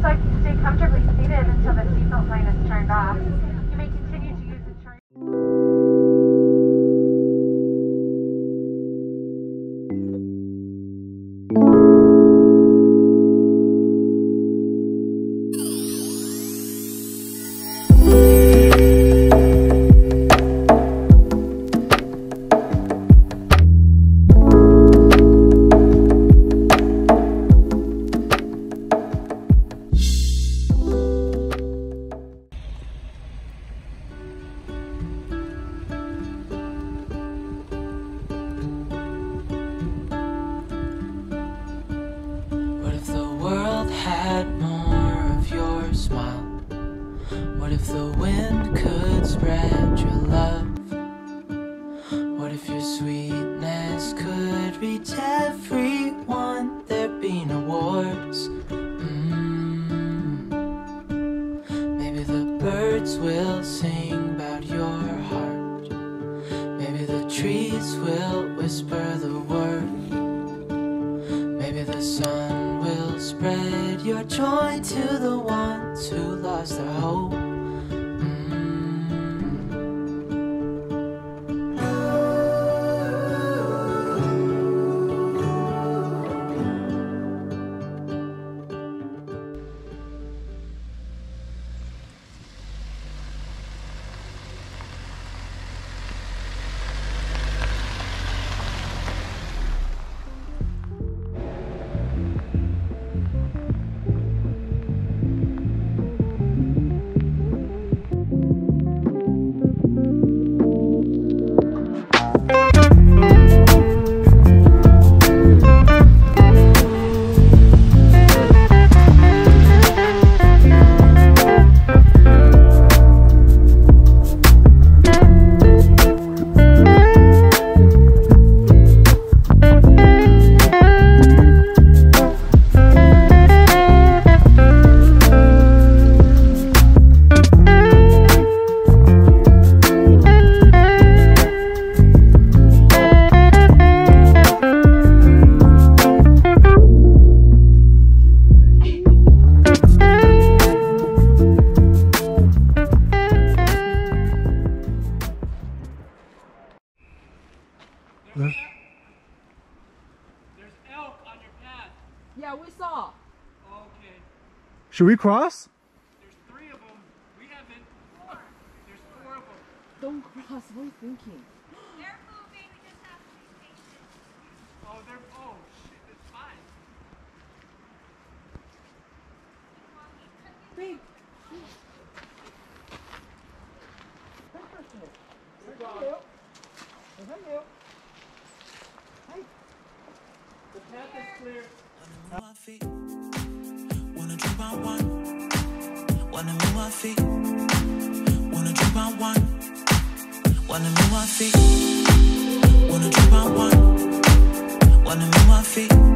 So stay comfortably seated until the seatbelt sign is turned off. You may continue to use the turn. What if the wind could spread your love? What if your sweetness could reach everyone? There'd be no wars. Maybe the birds will sing about your heart. Maybe the trees will whisper the word. Maybe the sun will spread your joy to the ones who lost their hope. There's elk on your path. Yeah, we saw. Okay. Should we cross? There's 3 of them. We haven't. There's 4 of them. Don't cross. What are you thinking? They're moving. We just have to be patient. Oh, they're. Oh, shit. It's fine. Babe. The path is clear. Wanna move my feet. Wanna drink my wine. Wanna move my feet. Wanna drink my wine. Wanna move my feet. Wanna drink my wine. Wanna move my feet.